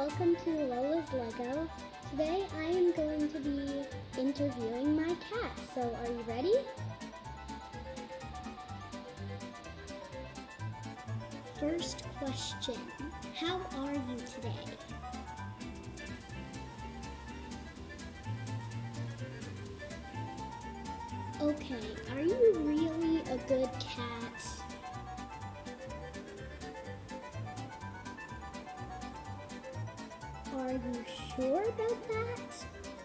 welcome to Lola's Lego. Today I am going to be interviewing my cat, so are you ready? First question, how are you today? Okay, are you really a good cat? Are you sure about that?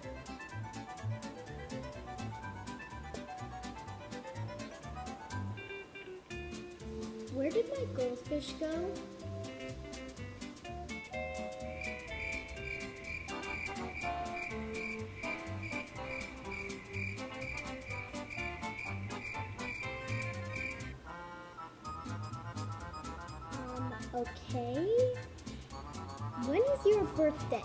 Where did my goldfish go? Okay. When is your birthday?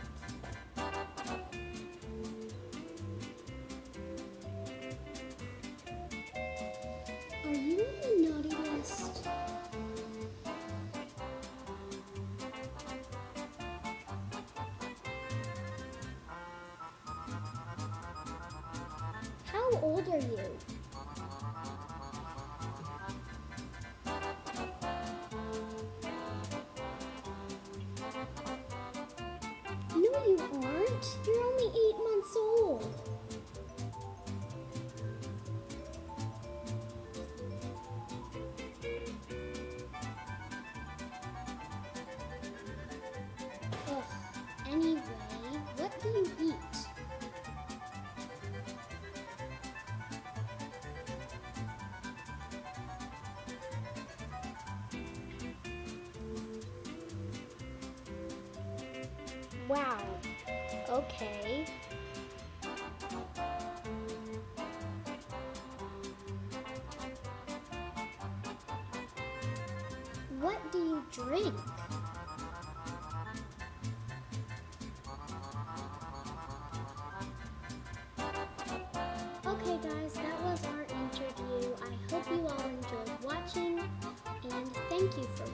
Are you on the naughty list? How old are you? No, you aren't. You're only 8 months old. Ugh. Anyway, what do you eat? Wow. Okay. What do you drink? Okay guys, that was our interview. I hope you all enjoyed watching, and thank you for